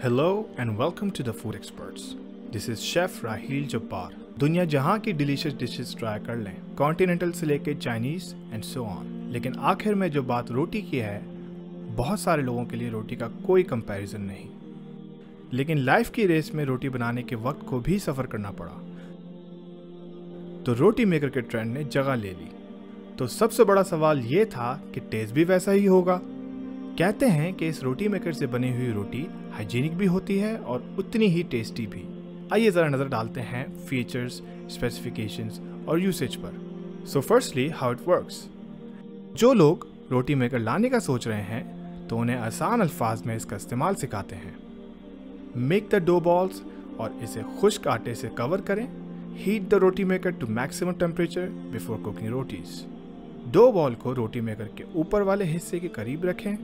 Hello and welcome to the Food Experts. This is Chef Raheel Jabbar. दुनिया जहाँ की delicious dishes try कर लें, कॉन्टिनेंटल से लेके चाइनीज एंड सो ऑन, लेकिन आखिर में जो बात रोटी की है, बहुत सारे लोगों के लिए रोटी का कोई कंपैरिजन नहीं। लेकिन लाइफ की रेस में रोटी बनाने के वक्त को भी सफ़र करना पड़ा, तो रोटी मेकर के ट्रेंड ने जगह ले ली। तो सबसे बड़ा सवाल ये था कि टेस्ट भी वैसा ही होगा। कहते हैं कि इस रोटी मेकर से बनी हुई रोटी हाइजीनिक भी होती है और उतनी ही टेस्टी भी। आइए ज़रा नज़र डालते हैं फीचर्स, स्पेसिफिकेशंस और यूसेज पर। So firstly, how it works. जो लोग रोटी मेकर लाने का सोच रहे हैं तो उन्हें आसान अल्फाज में इसका इस्तेमाल सिखाते हैं। मेक द डो बॉल्स और इसे खुश्क आटे से कवर करें। Heat the roti maker to maximum temperature before cooking rotis. Dough ball को रोटी मेकर के ऊपर वाले हिस्से के करीब रखें।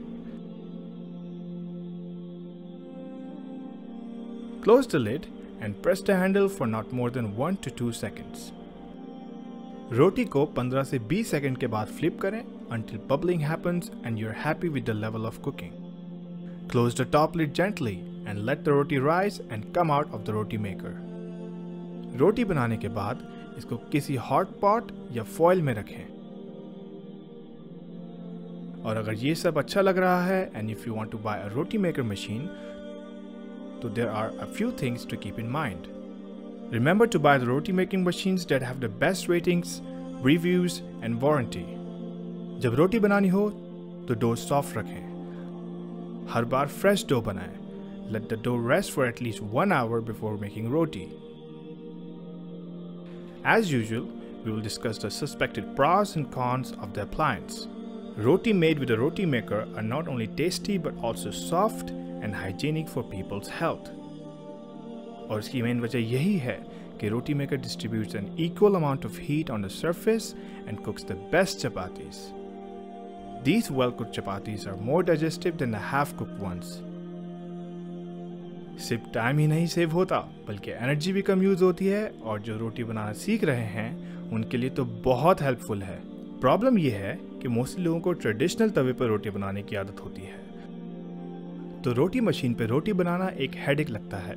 Close the lid and press the handle for not more than 1 to 2 seconds. रोटी को 15 से 20 सेकंड के बाद फ्लिप करें until bubbling happens and you're happy with the level of cooking. Close the top lid gently and let the roti rise and come out of the roti maker. रोटी बनाने के बाद इसको किसी हॉट पॉट या foil में रखें। और अगर ये सब अच्छा लग रहा है and if you want to buy a roti maker machine, so there are a few things to keep in mind. Remember to buy the roti making machines that have the best ratings, reviews and warranty. जब रोटी बनानी हो तो dough soft रखें। हर बार fresh dough बनाएं। Let the dough rest for at least 1 hour before making roti. As usual, we will discuss the suspected pros and cons of the appliance. Roti made with a roti maker are not only tasty but also soft and hygienic for people's health. और इसकी main वजह यही है कि roti maker distributes an equal amount of heat on the surface and cooks the best chapatis. These well-cooked chapatis are more digestive than the half-cooked ones. सिर्फ time ही नहीं save होता, बल्कि एनर्जी भी कम यूज होती है, और जो रोटी बनाना सीख रहे हैं उनके लिए तो बहुत हेल्पफुल है। प्रॉब्लम यह है कि मोस्टली लोगों को ट्रेडिशनल तवे पर रोटी बनाने की आदत होती है, तो रोटी मशीन पे रोटी बनाना एक हेडेक लगता है।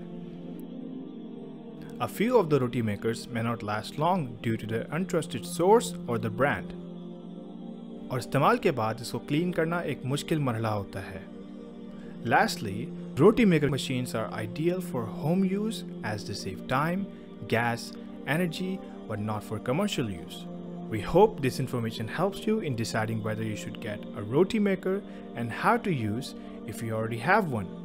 A few of the roti makers may not last long due to their untrusted source or the brand. और इस्तेमाल के बाद इसको क्लीन करना एक मुश्किल मरहला होता है। Lastly, roti maker machines are ideal for home use as they save time, gas, energy, but not for commercial use. We hope this information helps you in deciding whether you should get a roti maker and how to use if you already have one.